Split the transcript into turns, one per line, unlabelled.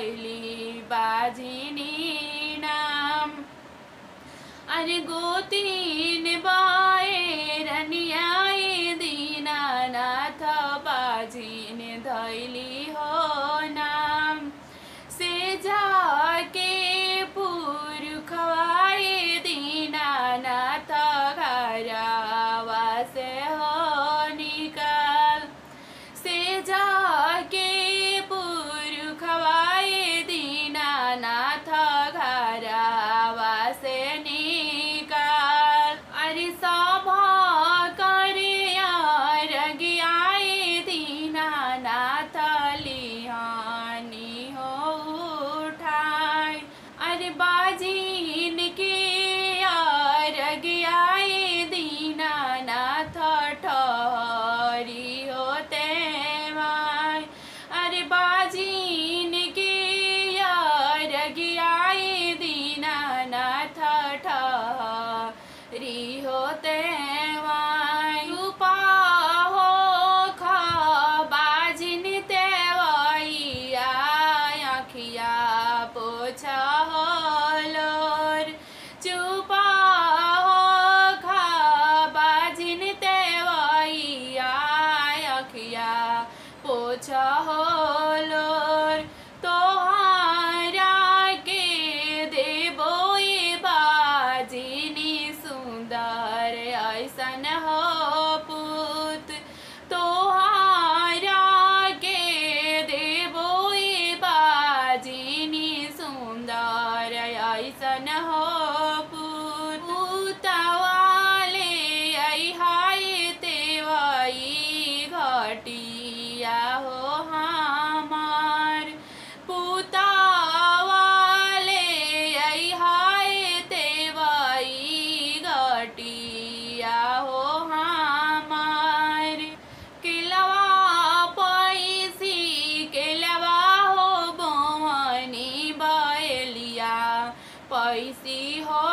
धैली बाजिनी नाम। अरे गोतीन बाएर न्याय दीनानाथ बाजिन धैली हो नाम। से जाके पुरखवाए दीनानाथ घरवा से हो निकाल। से जाके पुरखवाए दीनानाथ घरवा से निकाल। अरे सभा करे रगियाए दीनानाथ लिहानी हो उठाए। अरे बाजिन के रगियाए दीनानाथ ठहरी होते माय। अरे बाजिन के रगियाए दीनानाथ ठहरी होते माय। रूपा हो खा बाजिन तेवैया आँखिया पोछा होलोर। चुपा हो खा बाजिन तेवैया आँखिया पोछा होलोर। तोहारा के देबो बाजिनी सुंदर ऐसन हो पुत। तोहारा के देबो बाजिनी सुंदर ऐसन हो पुत। पुतवाले हाय तेवई घटिया हो हमार। पुतवाले हाय तेवई घटिया हो हमार। किलवा पैसी किलवा हो बोवनी बैलिया पैसी हो